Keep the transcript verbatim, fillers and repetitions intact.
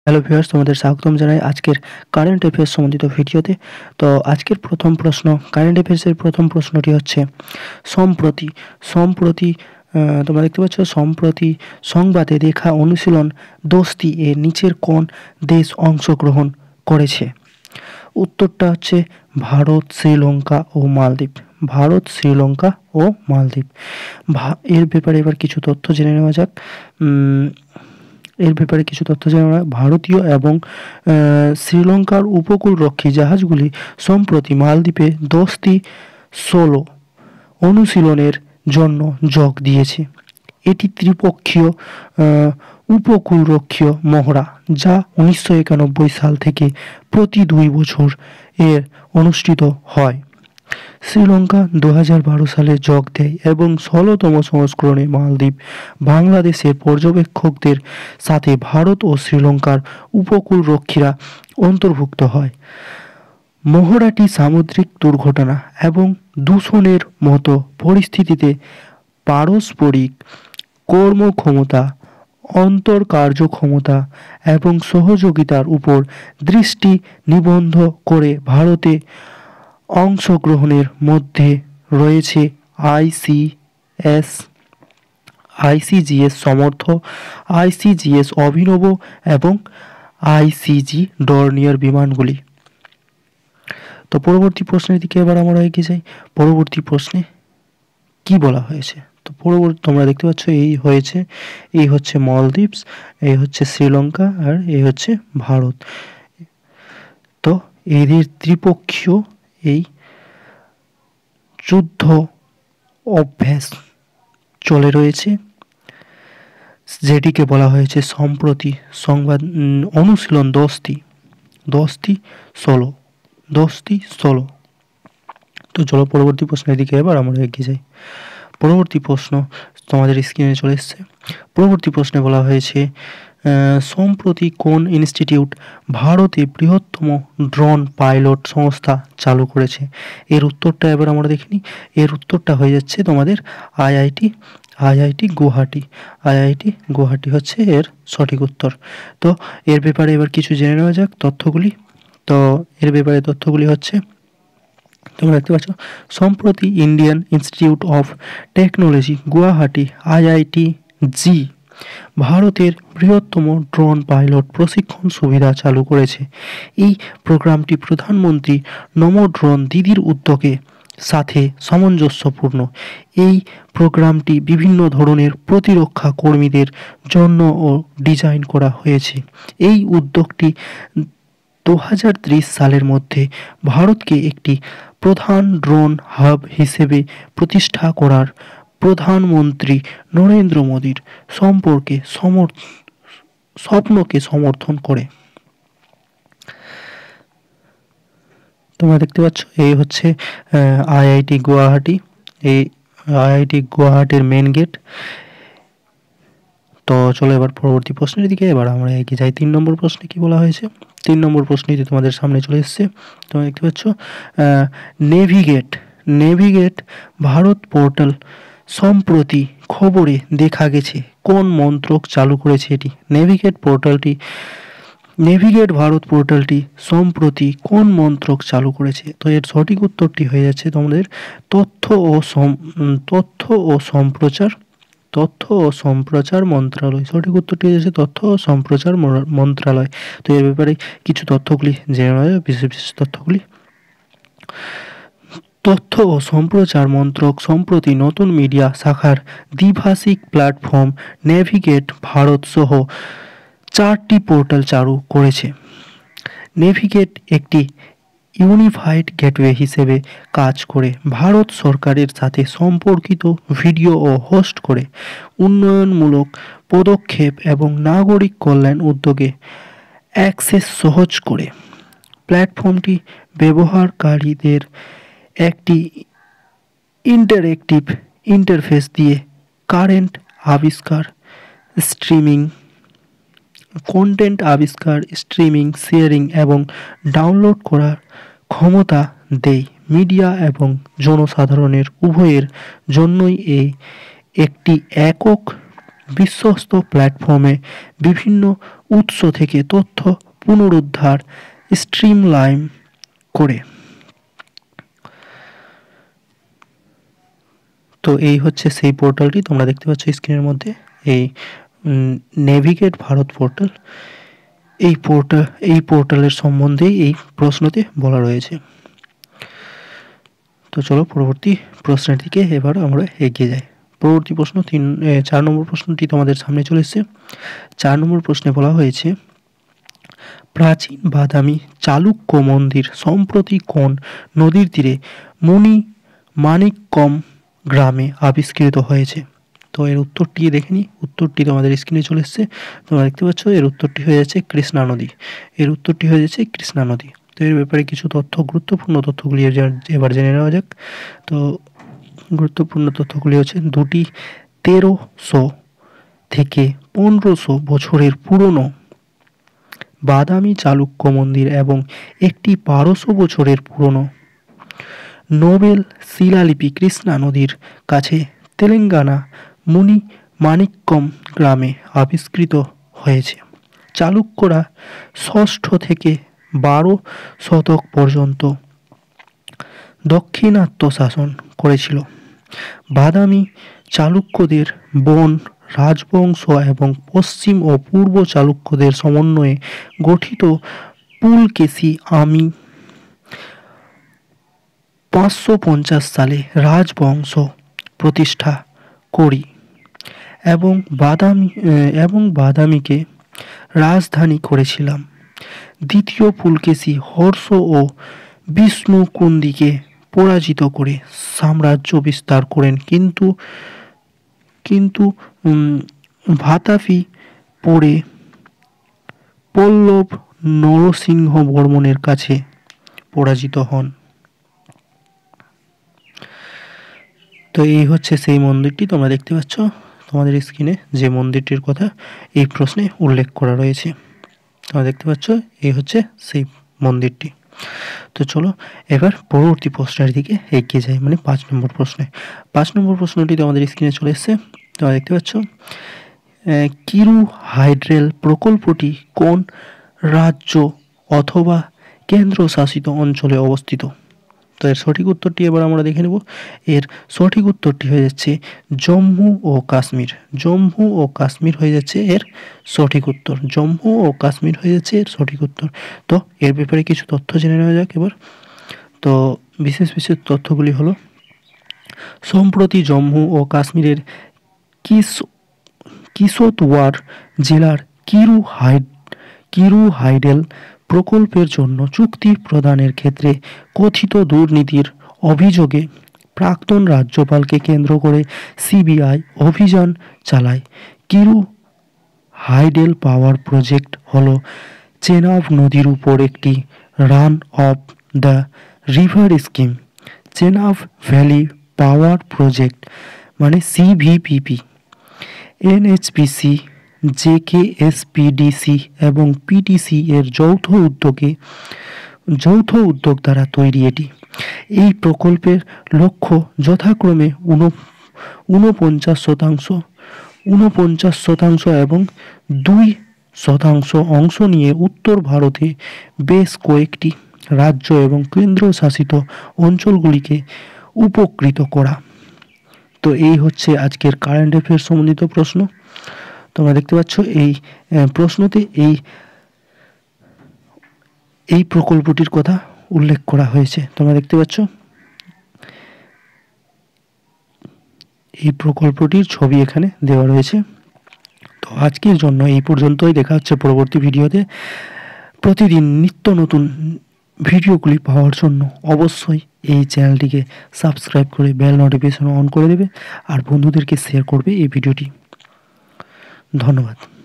Hello viewers, তোমাদের স্বাগতম জানাই আজকের কারেন্ট অ্যাফেয়ার্স সম্বন্ধিত ভিডিওতে। তো আজকের প্রথম প্রশ্ন, কারেন্ট অ্যাফেয়ার্সের প্রথম প্রশ্নটি হচ্ছে সম্প্রতি সম্প্রতি আহ, তোমরা দেখতে পাচ্ছ সম্প্রতি সংবাদে দেখা অনুশীলন দোস্তি এ নিচের কোন দেশ অংশগ্রহণ করেছে? উত্তরটা হচ্ছে ভারত, শ্রীলঙ্কা ও মালদ্বীপ। ভারত, শ্রীলঙ্কা ও মালদ্বীপ। ভা- এর ব্যাপারে এবার কিছু তথ্য জেনে নেওয়া যাক। উম, এর ব্যাপারে কিছু তথ্য জানা যায়। ভারতীয় এবং আহ, শ্রীলঙ্কার উপকূলরক্ষী জাহাজগুলি সম্প্রতি মালদ্বীপে দোস্তি ষোলো অনুশীলনের জন্য যোগ দিয়েছে। এটি ত্রিপক্ষীয় আহ, উপকূলরক্ষীয় মহড়া, যা উনিশশো একানব্বই সাল থেকে প্রতি দুই বছর এর অনুষ্ঠিত হয়। শ্রীলঙ্কা দু হাজার বারো সালে যোগ দেয় এবং ষোলোতম সংস্করণে মালদ্বীপ বাংলাদেশের পর্যবেক্ষকদের সাথে ভারত ও শ্রীলঙ্কার উপকূলরক্ষীরা অন্তর্ভুক্ত হয়। মহড়াটি সামুদ্রিক দুর্ঘটনা এবং দূষণের মতো পরিস্থিতিতে পারস্পরিক কর্মক্ষমতা, অন্তর কার্যক্ষমতা এবং সহযোগিতার উপর দৃষ্টি নিবদ্ধ করে। ভারতে অংশগ্রহণের মধ্যে রয়েছে আইসিএস আইসিজিএস সমর্থ, আইসিজিএস অভিনব এবং আইসিজি ডর্নিয়ার বিমানগুলি। তো পরবর্তী প্রশ্নের দিকে এবার আমরা এগিয়ে যাই। পরবর্তী প্রশ্নে কি বলা হয়েছে? তো পরবর্তী তোমরা দেখতে পাচ্ছ এই হয়েছে, এই হচ্ছে মালদ্বীপস, এই হচ্ছে শ্রীলঙ্কা আর এই হচ্ছে ভারত। তো এদের ত্রিপক্ষীয় এই যুদ্ধ অভ্যাস চলে রয়েছে, যেটিকে বলা হয়েছে সম্প্রতি সংবাদ উম, অনুশীলন দোস্তি দোস্তি ষোলো দোস্তি ষোলো। তো চলো পরবর্তী প্রশ্নের দিকে এবার আমরা এগিয়ে যাই। পরবর্তী প্রশ্ন তোমাদের স্ক্রিনে চলে এসছে। পরবর্তী প্রশ্নে বলা হয়েছে আহ, সম্প্রতি কোন ইনস্টিটিউট ভারতে বৃহত্তম ড্রোন পাইলট সংস্থা চালু করেছে? এর উত্তরটা এবার আমরা দেখিনি। এর উত্তরটা হয়ে যাচ্ছে তোমাদের IIT IIT Guwahati. IIT Guwahati হচ্ছে এর সঠিক উত্তর। তো এর ব্যাপারে এবার কিছু জেনে নেওয়া যাক তথ্যগুলি। তো এর ব্যাপারে তথ্যগুলি হচ্ছে, তোমরা দেখতে পাচ্ছ সম্প্রতি Indian Institute of Technology Guwahati IIT G ভারতের বৃহত্তম ড্রোন পাইলট প্রশিক্ষণ সুবিধা চালু করেছে। এই প্রোগ্রামটি প্রধানমন্ত্রী নমো ড্রোন দিদির উদ্যোগে সাথে সামঞ্জস্যপূর্ণ। এই প্রোগ্রামটি বিভিন্ন ধরনের প্রতিরক্ষা কর্মীদের জন্য ও ডিজাইন করা হয়েছে। এই উদ্যোগটি দু হাজার ত্রিশ সালের মধ্যে ভারতকে একটি প্রধান ড্রোন হাব হিসেবে প্রতিষ্ঠা করার প্রধানমন্ত্রী নরেন্দ্র মোদীর সম্পর্কে সমর স্বপ্নকে সমর্থন করে। তোমরা দেখতে পাচ্ছ এই হচ্ছে আইআইটি গুয়াহাটি, এই আইআইটি গুয়াহাটির মেন গেট। তো চলো এবার পরবর্তী প্রশ্নের দিকে এবার আমরা এগিয়ে যাই। তিন নম্বর প্রশ্নে কি বলা হয়েছে? তিন নম্বর প্রশ্নটি তোমাদের সামনে চলে এসেছে। তোমরা দেখতে পাচ্ছ নেভিগেট নেভিগেট ভারত পোর্টাল সম্প্রতি খবরে দেখা গেছে কোন মন্ত্রক চালু করেছে এটি? নেভিগেট পোর্টালটি নেভিগেট ভারত পোর্টালটি সম্প্রতি কোন মন্ত্রক চালু করেছে? তো এর সঠিক উত্তরটি হয়ে যাচ্ছে তোমাদের তথ্য ও তথ্য ও সম্প্রচার তথ্য ও সম্প্রচার মন্ত্রণালয়। সঠিক উত্তরটি হয়েছে তথ্য ও সম্প্রচার মন্ত্রণালয়। তো এর ব্যাপারে কিছু তথ্যগুলি জেনে নেওয়া যায়, বিশেষ বিশেষ তথ্যগুলি। তথ্য ও সম্প্রচার মন্ত্রক সম্প্রতি নতুন মিডিয়া শাখার দ্বিভাষিক প্ল্যাটফর্ম নেভিগেট ভারত সহ চারটি পোর্টাল চালু করেছে। নেভিগেট একটি ইউনিফাইড গেটওয়ে হিসেবে কাজ করে, ভারত সরকারের সাথে সম্পর্কিত ভিডিও ও হোস্ট করে, উন্নয়নমূলক পদক্ষেপ এবং নাগরিক কল্যাণ উদ্যোগে অ্যাক্সেস সহজ করে। প্ল্যাটফর্মটি ব্যবহারকারীদের একটি ইন্টারেক্টিভ ইন্টারফেস দিয়ে কারেন্ট আবিষ্কার স্ট্রিমিং কন্টেন্ট আবিষ্কার স্ট্রিমিং শেয়ারিং এবং ডাউনলোড করার ক্ষমতা দেয়। মিডিয়া এবং জনসাধারণের উভয়ের জন্যই এই একটি একক বিশ্বস্ত প্ল্যাটফর্মে বিভিন্ন উৎস থেকে তথ্য পুনরুদ্ধার স্ট্রিমলাইন করে। তো এই হচ্ছে সেই পোর্টালটি, তোমরা দেখতে পাচ্ছ স্ক্রিনের মধ্যে, এই নেভিগেট ভারত পোর্টাল। এই পোর্টাল এই পোর্টালের সম্বন্ধেই এই প্রশ্নতে বলা রয়েছে। তো চলো পরবর্তী প্রশ্নের দিকে এবার আমরা এগিয়ে যাই। পরবর্তী প্রশ্ন তিন চার নম্বর প্রশ্নটি তোমাদের সামনে চলে এসেছে। চার নম্বর প্রশ্নে বলা হয়েছে, প্রাচীন বাদামি চালুক্য মন্দির সম্প্রতি কোন নদীর তীরে মণি মানিক্যম গ্রামে আবিষ্কৃত হয়েছে? তো এর উত্তরটি দেখে নিই। উত্তরটি তোমাদের স্ক্রিনে চলে এসেছে, তোমরা দেখতে পাচ্ছ। এর উত্তরটি হয়ে যাচ্ছে কৃষ্ণা নদী। এর উত্তরটি হয়ে যাচ্ছে কৃষ্ণা নদী। তো এর ব্যাপারে কিছু তথ্য, গুরুত্বপূর্ণ তথ্যগুলি এবার জেনে নেওয়া যাক। তো গুরুত্বপূর্ণ তথ্যগুলি হচ্ছে, দুটি তেরোশো থেকে পনেরোশো বছরের পুরনো বাদামি চালুক্য মন্দির এবং একটি বারোশো বছরের পুরনো নোবেল শিলালিপি কৃষ্ণা নদীর কাছে তেলেঙ্গানা মুনি মানিক্যম গ্রামে আবিষ্কৃত হয়েছে। চালুক্যরা ষষ্ঠ থেকে বারো শতক পর্যন্ত দাক্ষিণাত্য শাসন করেছিল। বাদামি চালুক্যদের বন রাজবংশ এবং পশ্চিম ও পূর্ব চালুক্যদের সমন্বয়ে গঠিত পুলকেশী আমি পাঁচশো পঞ্চাশ সালে রাজবংশ প্রতিষ্ঠা করি এবং বাদামি এবং বাদামিকে রাজধানী করেছিলাম। দ্বিতীয় পুলকেশী হর্ষ ও বিষ্ণুকুন্দিকে পরাজিত করে সাম্রাজ্য বিস্তার করেন, কিন্তু কিন্তু ভাতাপি পড়ে পল্লব নরসিংহ বর্মনের কাছে পরাজিত হন। তো এই হচ্ছে সেই মন্দিরটি, তোমরা দেখতে পাচ্ছ তোমাদের স্ক্রিনে যে মন্দিরটির কথা এই প্রশ্নে উল্লেখ করা রয়েছে। তোমরা দেখতে পাচ্ছ এই হচ্ছে সেই মন্দিরটি। তো চলো এবার পরবর্তী প্রশ্নের দিকে এগিয়ে যাই, মানে পাঁচ নম্বর প্রশ্নে। পাঁচ নম্বর প্রশ্নটি তোমাদের স্ক্রিনে চলে এসেছে, তোমরা দেখতে পাচ্ছ। কিরু হাইড্রেল প্রকল্পটি কোন রাজ্য অথবা কেন্দ্রশাসিত অঞ্চলে অবস্থিত? তো এর সঠিক উত্তরটি এবার আমরা দেখে নেব। এর সঠিক উত্তরটি হয়ে যাচ্ছে জম্মু ও কাশ্মীর। জম্মু ও কাশ্মীর হয়ে যাচ্ছে এর সঠিক উত্তর। জম্মু ও কাশ্মীর হয়ে যাচ্ছে এর সঠিক উত্তর। তো এর ব্যাপারে কিছু তথ্য জেনে নেওয়া যাক এবার। তো বিশেষ বিশেষ তথ্যগুলি হলো, সম্প্রতি জম্মু ও কাশ্মীরের কিস কিশতওয়ার জেলার কিরু হাইড কিরু হাইডেল প্রকল্পের জন্য চুক্তি প্রদানের ক্ষেত্রে কথিত দুর্নীতির অভিযোগে প্রাক্তন রাজ্যপালকে কেন্দ্র করে সিবিআই অভিযান চালায়। কিরু হাইডেল পাওয়ার প্রজেক্ট হল চেনাব নদীর উপর একটি run of the river scheme. Chenab valley power project মানে সিভিপিপি, এনএইচপিসি, জেকেএসপিডিসি এবং পিটিসি এর যৌথ উদ্যোগে যৌথ উদ্যোগ দ্বারা তৈরি এটি। এই প্রকল্পের লক্ষ্য যথাক্রমে ঊনপঞ্চাশ শতাংশ ঊনপঞ্চাশ শতাংশ এবং দুই শতাংশ অংশ নিয়ে উত্তর ভারতে বেশ কয়েকটি রাজ্য এবং কেন্দ্রশাসিত অঞ্চলগুলিকে উপকৃত করা। তো এই হচ্ছে আজকের কারেন্ট অ্যাফেয়ার্স সম্বন্ধিত প্রশ্ন। তোমরা দেখতে পাচ্ছ এই প্রশ্নতে এই এই প্রকল্পটির কথা উল্লেখ করা হয়েছে। তোমরা দেখতে পাচ্ছ এই প্রকল্পটির ছবি এখানে দেওয়া রয়েছে। তো আজকের জন্য এই পর্যন্তই। দেখা হচ্ছে পরবর্তী ভিডিওতে। প্রতিদিন নিত্য নতুন ভিডিওগুলি পাওয়ার জন্য অবশ্যই এই চ্যানেলটিকে সাবস্ক্রাইব করে বেল নোটিফিকেশন অন করে দেবে আর বন্ধুদেরকে শেয়ার করবে এই ভিডিওটি। ধন্যবাদ।